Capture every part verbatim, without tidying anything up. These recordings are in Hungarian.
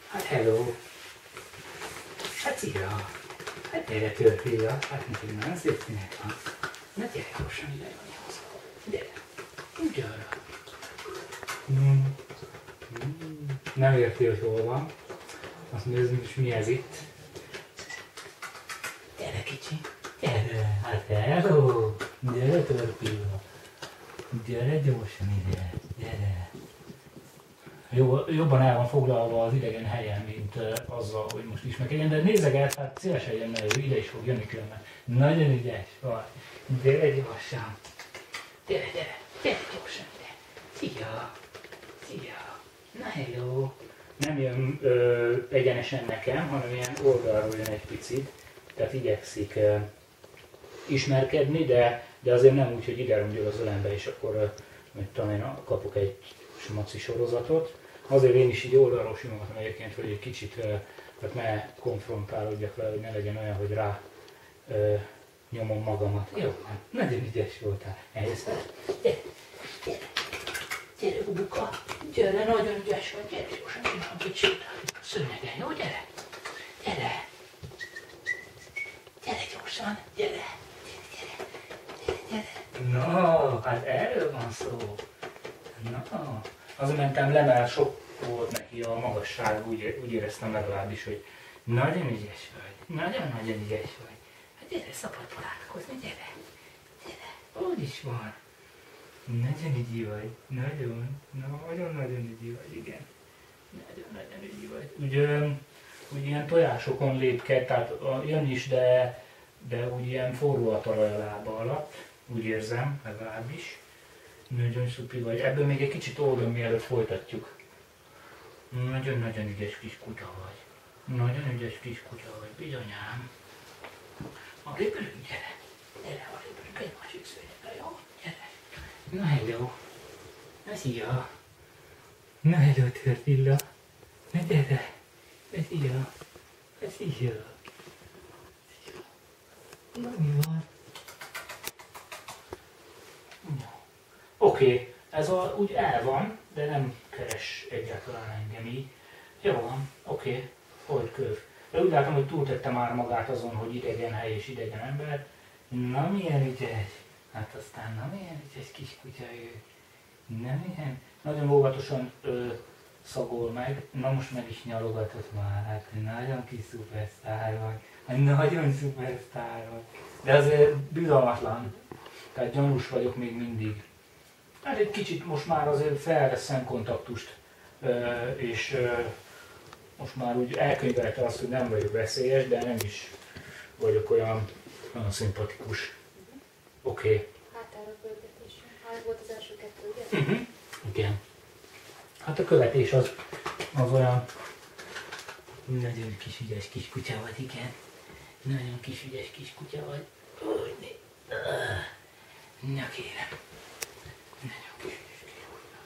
Hát hello! Hát szia! Hát gyere Törpilla! Hát neked nagyon szép színek van. Na gyere gyorsan ide anyához. Gyere! Gyere! Mm. Mm. Nem érti, hogy hol van. Azt nézzük is mi ez itt. Gyere kicsi! Gyere! Hát hello! Gyere Törpilla! Gyere gyorsan ide! Gyere! Jó, jobban el van foglalva az idegen helyen, mint uh, azzal, hogy most ismerkedjen, de nézeget, hát szívesen jönne, ő ide is fog jönni különben. Nagyon ügyes vagy. Gyere gyorsan. Gyere, gyere, gyere gyorsan ide. Szia. Szia. Na hello. Nem jön ö, egyenesen nekem, hanem ilyen oldalról jön egy picit. Tehát igyekszik ö, ismerkedni, de, de azért nem úgy, hogy ide rongyol az ölembe, és akkor ö, mit tudom én, kapok egy maci sorozatot. Azért én is így oldalról simogatom egyébként, hogy egy kicsit tehát ne konfrontálódjak vele, hogy ne legyen olyan, hogy rá ö, nyomom magamat. Jó, nem, nagyon ügyes voltál. Eljössz? Gyere, gyere, gyere, Bubuka, gyere, nagyon ügyes vagy, gyere, gyorsan csinálunk egy sétát a szőnyegen, jó, gyere, gyere, gyere gyorsan, gyere, gyere, gyere, gyere. No, hát erről van szó. Na, azért mentem le, mert sok volt neki a magasság, úgy, úgy éreztem legalábbis, hogy nagyon ügyes vagy, nagyon-nagyon ügyes vagy. Hát gyere, szabad találkozni, gyere, gyere, úgy is van. Nagyon ügyi vagy, nagyon, nagyon-nagyon ügyi vagy, igen. Nagyon-nagyon ügyi vagy. Úgy, úgy ilyen tojásokon lépked, tehát jön is, de, de úgy ilyen forró a talaj a lába alatt, úgy érzem, legalábbis. Nagyon szupi vagy. Ebből még egy kicsit oldom, mielőtt folytatjuk. Nagyon-nagyon ügyes kis kutya vagy. Nagyon ügyes kis kutya vagy, bizonyám. A röpülünk, gyere. Gyere, a röpülünk egy másik szőnyegre, jó? Gyere. Na hello. Na szia. Na hello, Törpilla. Na gyere. Na szia. Na szia. Na mi van? Oké, okay. Ez a, úgy el van, de nem keres egyáltalán engem így. Jó van, oké, okay. Hogy köv. De úgy látom, hogy túltette már magát azon, hogy idegen hely és idegen ember. Na milyen ügyes. Hát aztán na milyen ügyes kis kutya ő. Na milyen. Nagyon óvatosan ö, szagol meg. Na most meg is nyalogatott már. Hát nagyon kis szupersztár vagy. Hát nagyon szupersztár vagy. De azért bizalmatlan. Tehát gyanús vagyok még mindig. Hát egy kicsit most már azért felvesz szemkontaktust, és most már úgy elkönyvelte azt, hogy nem vagyok veszélyes, de nem is vagyok olyan, olyan szimpatikus. Oké. Okay. Hátára követés. Hát volt az első kettő, ugye? Uh-huh. Igen. Hát a követés az, az olyan nagyon kis ügyes kis kutya vagy, igen. Nagyon kis ügyes kis kutya vagy. Úgy, na kérem. Nagyon kis ügyes kis kutya.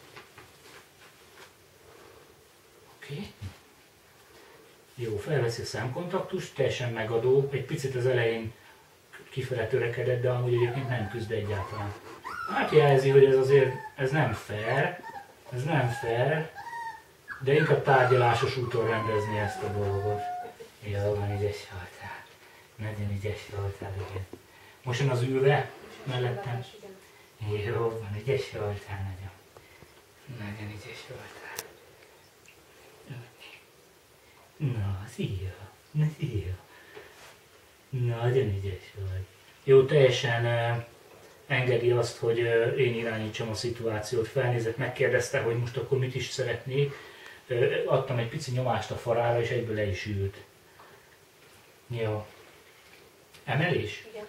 Oké. Okay. Jó, felveszi a szemkontaktust, teljesen megadó. Egy picit az elején kifele törekedett, de amúgy egyébként nem küzd egyáltalán. Hát jelzi, hogy ez azért, ez nem fair, ez nem fair, de inkább tárgyalásos úton rendezni ezt a dolgot. Jó, van, ügyes voltál. Nagyon ügyes voltál, igen. Most jön az ülve mellettem. Jó, van, ügyes voltál nagyon. Nagyon ügyes voltál. Na, szia! Na, szia! Nagyon ügyes vagy. Jó, teljesen uh, engedi azt, hogy uh, én irányítsam a szituációt. Felnézett, megkérdezte, hogy most akkor mit is szeretnék. Uh, adtam egy pici nyomást a farára, és egyből le is ült. Jó. Emelés? Igen.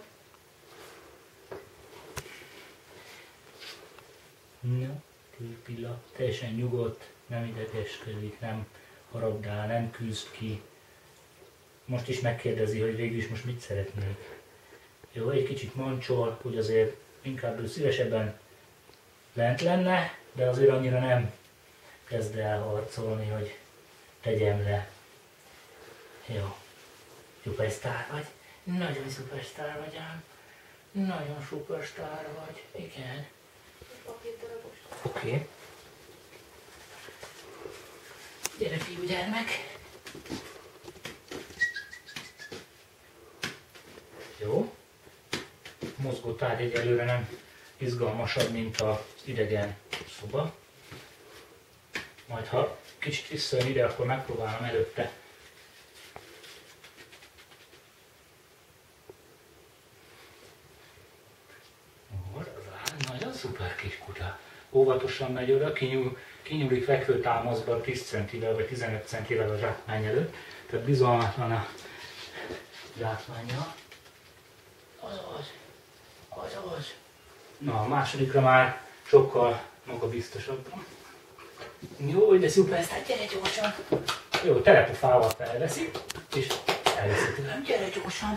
Na, Törpilla, teljesen nyugodt, nem idegeskedik, nem haragdál, nem küzd ki. Most is megkérdezi, hogy végül is most mit szeretnék. Jó, egy kicsit mancsol, hogy azért inkább ő szívesebben lent lenne, de azért annyira nem kezd el harcolni, hogy tegyem le. Jó. Szupersztár vagy? Nagyon szupersztár vagy ám. Nagyon szupersztár vagy. Igen. Papírdarabos. Oké. Okay. Gyere, fiúgyermek! Jó. Mozgótárgy egyelőre nem izgalmasabb, mint az idegen szoba. Majd ha kicsit visszajön ide, akkor megpróbálom előtte. Nagyon szuper kis kutya. Óvatosan megy oda, kinyúl, kinyúlik fekvőtámaszban tíz centivel vagy tizenöt centivel a zsákmány előtt. Tehát bizalmatlan a zsákmánya. Azaz, azaz. Na, a másodikra már sokkal magabiztosabban. Jó, de szuper, hát gyere gyorsan. Jó, telepofával felveszi, és elviszi tőlem. Gyere gyorsan.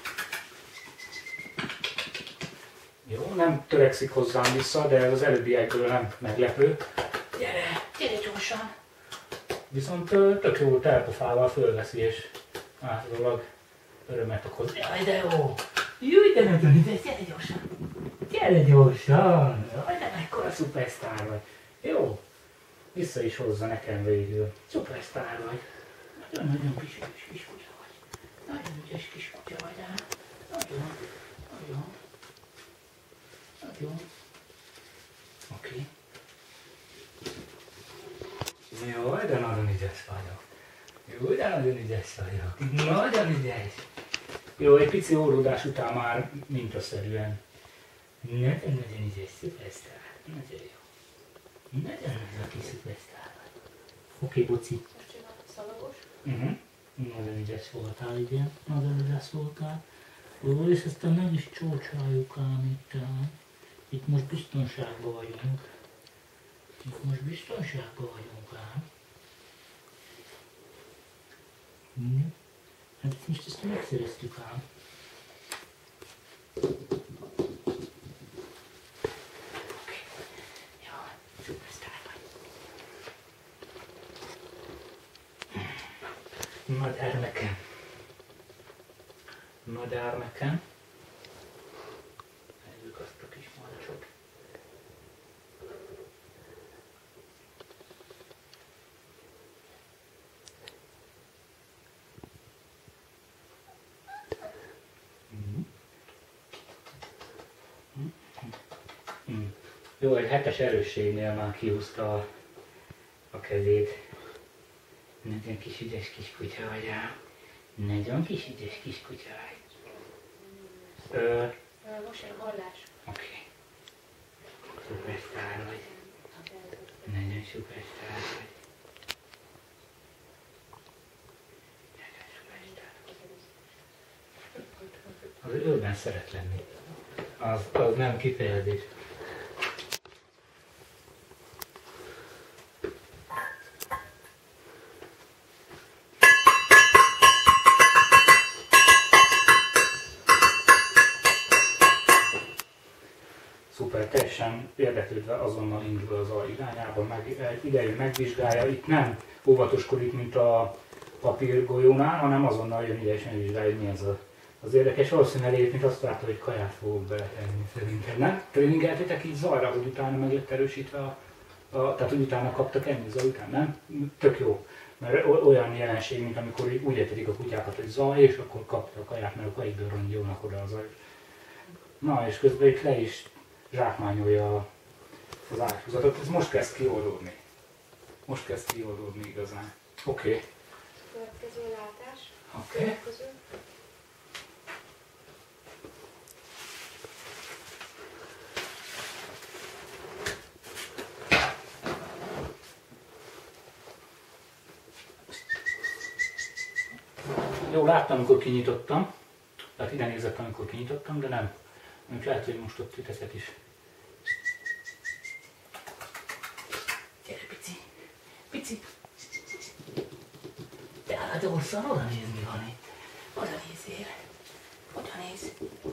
Jó, nem törekszik hozzám vissza, de az előbbiekből nem meglepő. Gyere, gyere gyorsan. Viszont tök jó telepofával fölveszi, és általában örömet okoz. Jaj, de jó! Jó, de nagyon ügyes, gyere gyorsan! Gyere gyorsan! Jaj, de mekkora szupersztár vagy! Jó! Vissza is hozza nekem végül. Szupersztár vagy! Nagyon-nagyon kis ügyes kis kutya vagy. Nagyon ügyes kis kutya vagy ám. Nagyon, nagyon. Nagyon. Oké. Okay. Jó, de nagyon ügyes vagyok. Jó, de nagyon ügyes vagyok. Nagyon ügyes. Jó, egy pici óródás után már mintaszerűen. Nagyon-nagyon ügyes szupersztár. Nagyon jó. Nagyon-nagyon kis szupersztár vagy. Oké, okay, boci. Most jön a szalagos. Uh-huh. Nagyon ügyes voltál, igen. Nagyon ügyes voltál. Ó, és aztán meg is csócsáljuk ám itt. Itt most biztonságban vagyunk. Itt most biztonságban vagyunk ám. Hm. Hát most ezt megszereztük ám. Oké. Jó, szupersztár vagy. Madár nekem. Madár nekem. Nézzük azt a kis mancsot. Mm. Jó, egy hetes erősségnél már kihúzta a, a kezét. Nagyon kis ügyes kis kutya vagy ám. Nagyon kis ügyes kis kutya vagy. Ö, Most jön a hallás. Oké. Okay. Szupersztár vagy. Nagyon szupersztár vagy. Nagyon szupersztár. Az őben szeret lenni. Az, az nem kifejezés. Szuper, teljesen érdeklődve azonnal indul az a irányába, meg, idején megvizsgálja, itt nem óvatoskodik, mint a papírgolyónál, hanem azonnal jön ide és megvizsgálja, hogy mi ez a, az érdekes. Valószínűleg egyébként azt látta, hogy kaját fogok beletenni szerintem, nem? Tréningeltétek így zajra, hogy utána meg lett erősítve a, a, tehát hogy utána kaptak ennyi zaj után, nem? Tök jó, mert olyan jelenség, mint amikor úgy etetik a kutyákat, hogy zaj, és akkor kapta a kaját, mert a kajikből rongyolnak oda a zaj. Na, és közben itt le is zsákmányolja az áthúzatot, ez most kezd kioldódni. Most kezd kioldódni igazán. Oké. Okay. Következő látás. Oké. Okay. Jó, láttam, amikor kinyitottam. Tehát ide nézett, amikor kinyitottam, de nem. Még lehet, hogy most ott titeket is. Gyere, pici! Pici! De hát gyorsan, oda néz, mi van itt. Oda nézzél. Oda néz.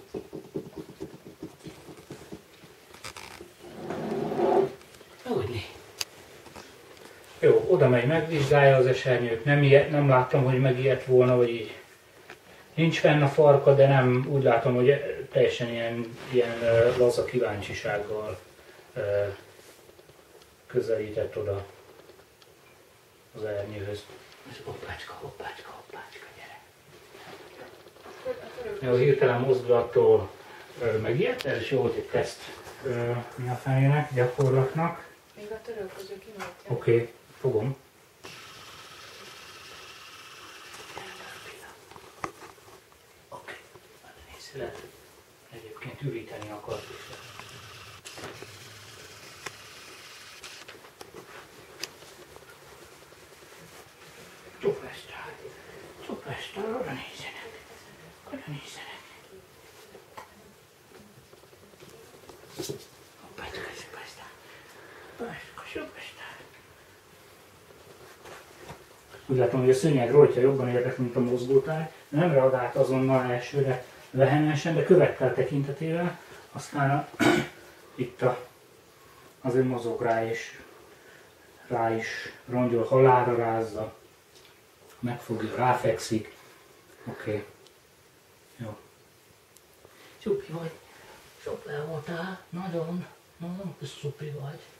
Úgy. Jó, oda megy, megvizsgálja az esernyőt. Nem, ilyet, nem láttam, hogy megijedt volna, vagy így. Nincs fenn a farka, de nem úgy látom, hogy teljesen ilyen, ilyen uh, laza kíváncsisággal uh, közelített oda. az ernyőhöz. És hoppácska, hoppácska, hoppácska, gyere. Jó, hirtelen mozdulattól megijedtél, és jó volt egy teszt. Ö, mi a fenének, gyakorlatnak. Még a törölköző kinyújtja. Oké, okay, fogom. Oké, hát nézd, lehet, egyébként üríteni akart is. Csupesztál, csupesztál, arra nézzenek, arra nézzenek. Hoppácska, csupesztál, hoppácska, csupesztál. Úgy látom, hogy a szőnyeg rojtja jobban érdekli, mint a mozgótáj. Nem reagált azonnal elsőre vehemensen, de követte tekintetével. Aztán a, itt a, azért mozog rá és rá is rongyol, halálra rázza. Megfogja, ráfekszik. Oké. Okay. Jó. Csupi vagy. Sok le voltál. Nagyon, nagyon kis szupi vagy.